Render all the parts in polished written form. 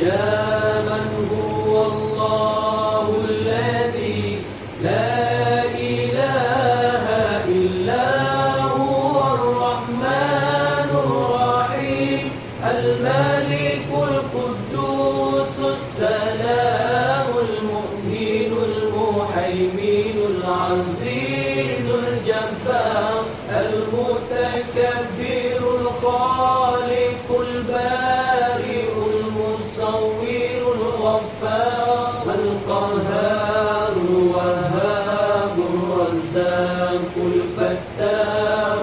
يا من هو الله الذي لا إله إلا هو الرحمن الرحيم الملك القدوس السلام المؤمن المهيمن العزيز الجبار المتكبر الخالق البارئ المصور الغفار القهار الوهاب الرزاق الفتاح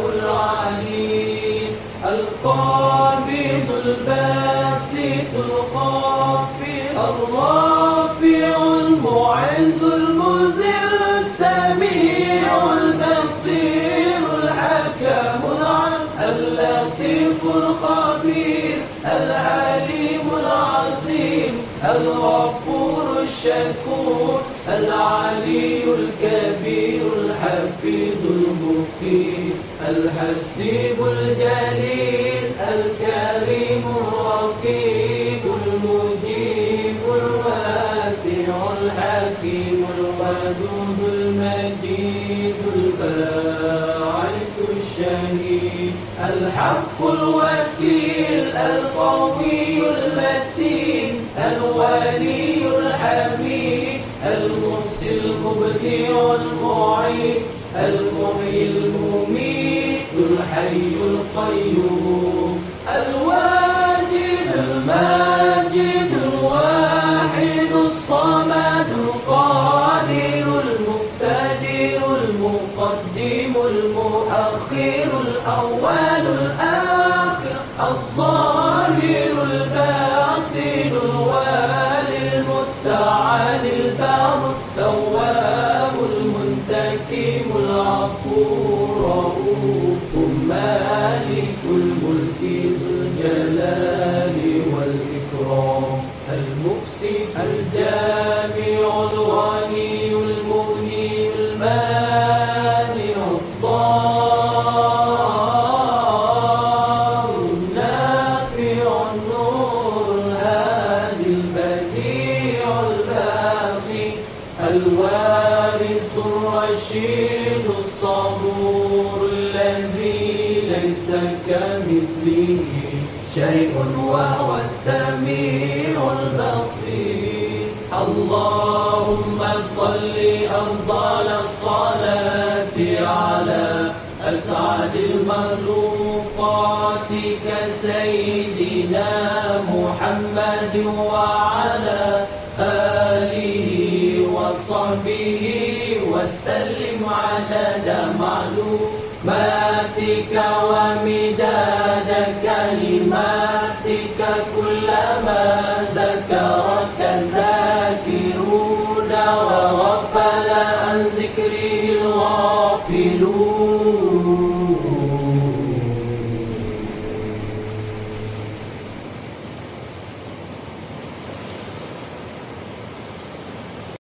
العليم القابض الباسط الخافض الرافع المعز المذل السميع البصير الحكم العليم اللطيف الخبير العليم العظيم الغفور الشكور العلي الكبير الحفيظ المقيم الحسيب الجليل الكريم الرقيب المجيب الواسع الحكيم الودود المجيد الباعث الشهيد الحق الوكيل القوي المتين الولي الحميد المحسن المبدع المعيد المحيي المميت الحي القيوم الواجد الماجد الواحد الصمد القادر المقتدر المقدم المؤخر الأول الآخر الظاهر الباطن الوالي المتعال البر التواب المنتقم العفو الرؤوف مالك الملك ذو الجلال والإكرام المقسط الجامع الغني المغني المانع الضار النافع النور الهادي البديع الباقي الوارث الرشيد الصبور الذي ليس كمثله شيء وهو السميع البصير اللهم صل أفضل الصلاة على أسعد المخلوقات كسيدنا محمد وعلى آله وصحبه وسلم عدد معلوماتك ومداد كلماتك كلما ذكرك ذاكرون وغفل عن ذكره الغافلون.